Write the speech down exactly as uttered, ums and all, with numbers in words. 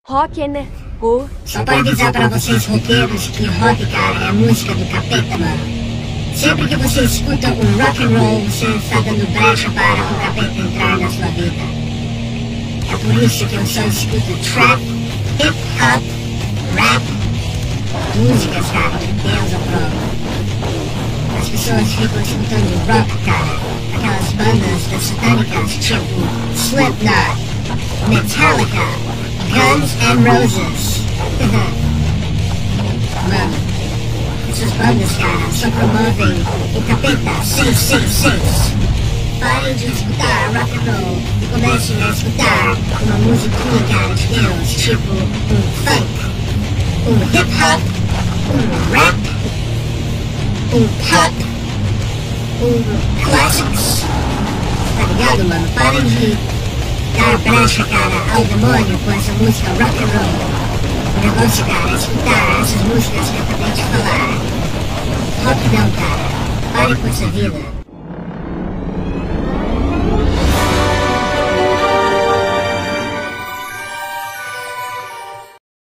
Rock and roll. Só pra avisar pra vocês roqueiros que rock, cara, é a música do capeta, mano. Sempre que você escuta um rock and roll, você está dando brecha para o capeta entrar na sua vida. É por isso que eu só escuto trap, hip hop, rap, músicas, cara, que Deus aprova. As pessoas ficam escutando rock, cara, aquelas bandas das satânicas tipo Slipknot, Metallica, Guns N' Roses. Mano, essas bandas, cara, só promovem o capeta seis seis seis. Parem de escutar rock and roll e comecem a escutar uma musiquinha, cara, de Deus, tipo um funk, um hip hop, um rap, um pop, um classics. Tá ligado, mano? Parem de dar brecha, cara, ao demônio com essa música rock and roll. O negócio, cara, é escutar essas músicas que eu acabei de falar. Rock não, cara. Pare com essa vida.